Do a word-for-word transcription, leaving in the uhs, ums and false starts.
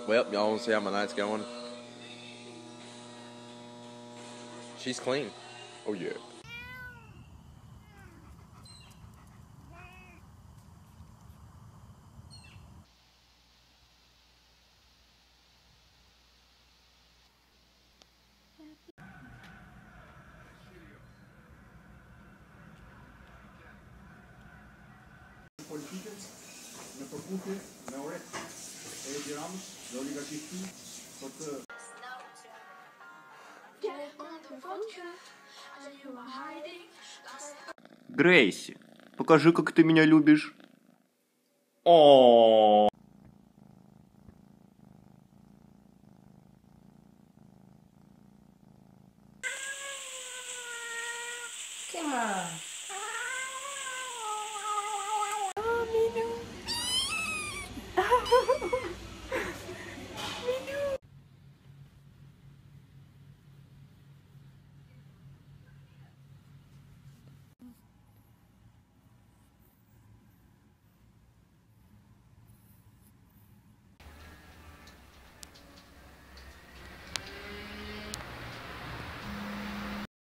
Well, y'all want to see how my night's going? She's clean. Oh, yeah. Politiekët në përputhje me orët e Edi Ramës dhe oligarkisë të tij për të Грейси, покажи, как ты меня любишь. О. ¿Qué más?